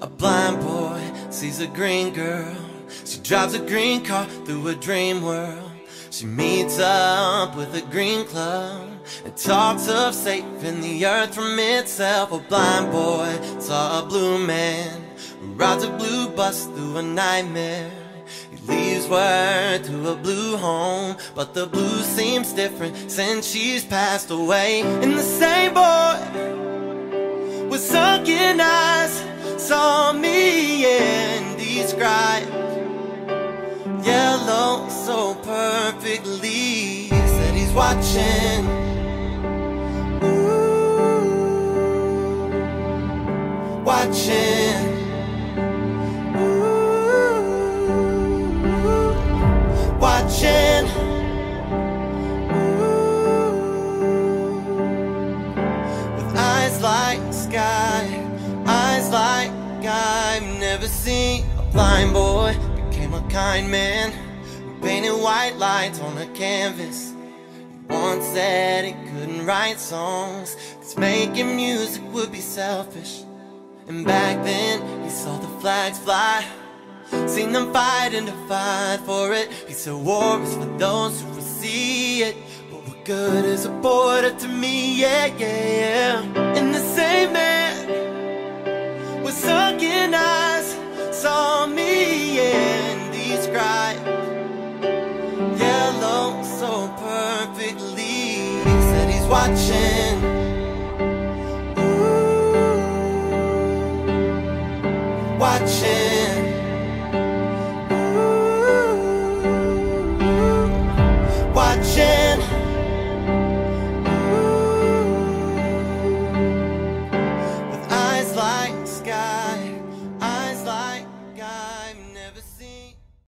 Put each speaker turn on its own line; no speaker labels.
A blind boy sees a green girl. She drives a green car through a dream world. She meets up with a green club and talks of saving the earth from itself. A blind boy saw a blue man who rides a blue bus through a nightmare. He leaves word to a blue home, but the blue seems different since she's passed away. And the same boy with sunken eyes saw me and described yellow so perfectly. Said he's watching, ooh, watching, ooh, watching, ooh, with eyes like sky, eyes like I've never seen. A blind boy became a kind man who painted white lines on a canvas. He once said he couldn't write songs, 'cause making music would be selfish. And back then he saw the flags fly, seen them fight and to fight for it. He said war is for those who see it, but what good is a border to me? Yeah, yeah, yeah. And the same man with sunken eyes saw me and described yellow so perfectly. He said he's watching, ooh, watching, ooh, watching, ooh, with eyes like sky,